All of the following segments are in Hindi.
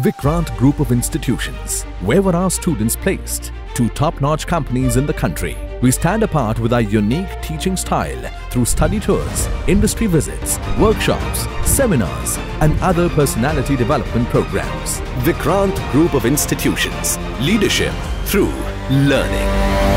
Vikrant Group of Institutions. Where were our students placed? Two top-notch companies in the country. We stand apart with our unique teaching style through study tours, industry visits, workshops, seminars and other personality development programs. Vikrant Group of Institutions. Leadership through learning.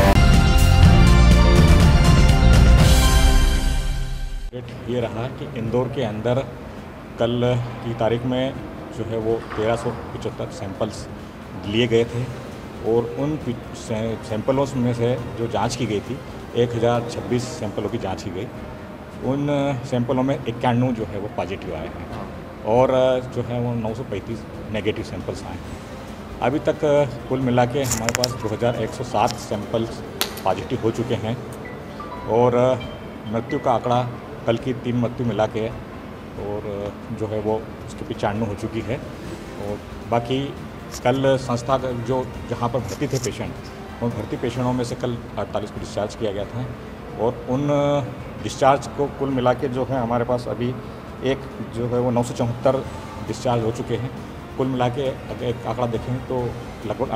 ये रहा कि इंदौर के अंदर कल की तारीख में जो है वो 1375 सैंपल्स लिए गए थे और उन सैंपलों में से जो जांच की गई थी 1026 सैंपलों की जांच की गई। उन सैंपलों में 91 जो है वो पॉजिटिव आए हैं और जो है वो 935 नेगेटिव सैंपल्स आए हैं। अभी तक कुल मिला के हमारे पास 2107 सैंपल्स पॉजिटिव हो चुके हैं और मृत्यु का आंकड़ा कल की 3 मृत्यु मिला के और जो है वो उसकी 95 हो चुकी है। और बाकी कल संस्था जो जहाँ पर भर्ती थे पेशेंट, उन भर्ती पेशेंटों में से कल 48 को डिस्चार्ज किया गया था और उन डिस्चार्ज को कुल मिला के जो है हमारे पास अभी एक जो है वो 974 डिस्चार्ज हो चुके हैं। कुल मिला के अगर एक आंकड़ा देखें तो लगभग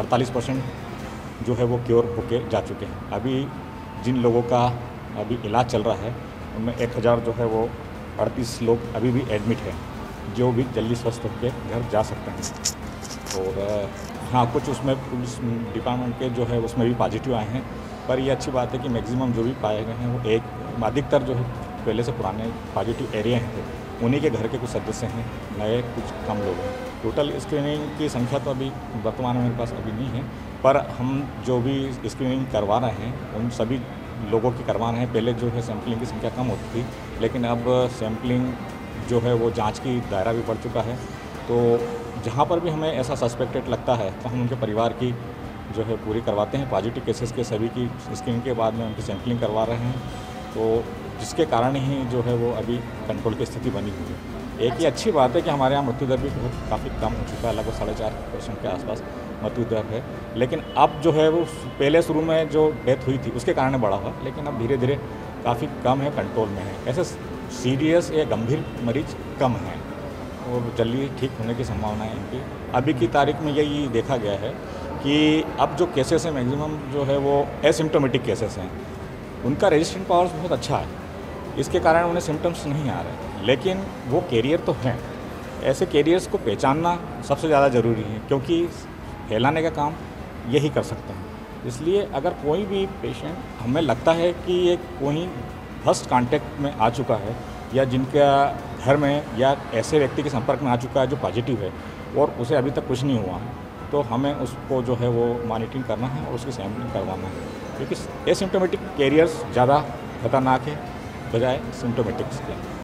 48% जो है वो क्योर होके जा चुके हैं। अभी जिन लोगों का अभी इलाज चल रहा है उनमें 1000 जो है वो 38 लोग अभी भी एडमिट हैं, जो भी जल्दी स्वस्थ होकर घर जा सकते हैं। और हाँ, कुछ उसमें पुलिस डिपार्टमेंट के जो है उसमें भी पॉजिटिव आए हैं, पर ये अच्छी बात है कि मैक्सिमम जो भी पाए गए हैं वो अधिकतर जो है पहले से पुराने पॉजिटिव एरिया हैं, उन्हीं के घर के कुछ सदस्य हैं, नए कुछ कम लोग हैं। टोटल स्क्रीनिंग की संख्या तो अभी वर्तमान में मेरे पास अभी नहीं है, पर हम जो भी स्क्रीनिंग करवा रहे हैं उन सभी लोगों की करवा रहे हैं। पहले जो है सैम्पलिंग की संख्या कम होती थी, लेकिन अब सैम्पलिंग जो है वो जांच की दायरा भी बढ़ चुका है। तो जहां पर भी हमें ऐसा सस्पेक्टेड लगता है तो हम उनके परिवार की जो है पूरी करवाते हैं। पॉजिटिव केसेस के सभी की स्क्रीनिंग के बाद में उनकी सैम्पलिंग करवा रहे हैं, तो जिसके कारण ही जो है वो अभी कंट्रोल की स्थिति बनी हुई है। एक ही अच्छी बात है कि हमारे यहाँ मृत्यु दर भी काफ़ी कम हो चुका है, लगभग 4.5% के आसपास मृत्यु दर है। लेकिन अब जो है वो पहले शुरू में जो डेथ हुई थी उसके कारण बढ़ा हुआ, लेकिन अब धीरे धीरे काफ़ी कम है, कंट्रोल में है। ऐसे सीरियस या गंभीर मरीज कम हैं और जल्दी ठीक होने की संभावना है इनकी। अभी की तारीख में यही देखा गया है कि अब जो केसेस हैं मैक्सिमम जो है वो एसिम्टोमेटिक केसेस हैं, उनका रेजिस्टेंट पावर्स बहुत अच्छा है, इसके कारण उन्हें सिम्टम्स नहीं आ रहे, लेकिन वो कैरियर तो हैं। ऐसे कैरियर्स को पहचानना सबसे ज़्यादा ज़रूरी है, क्योंकि फैलाने का काम यही कर सकते हैं। इसलिए अगर कोई भी पेशेंट हमें लगता है कि ये कोई फर्स्ट कांटेक्ट में आ चुका है या जिनका घर में या ऐसे व्यक्ति के संपर्क में आ चुका है जो पॉजिटिव है और उसे अभी तक कुछ नहीं हुआ है, तो हमें उसको जो है वो मॉनिटरिंग करना है और उसकी सैम्पलिंग करवाना है, क्योंकि एसिम्टोमेटिक कैरियर्स ज़्यादा खतरनाक है बजाय सिम्टोमेटिक्स के।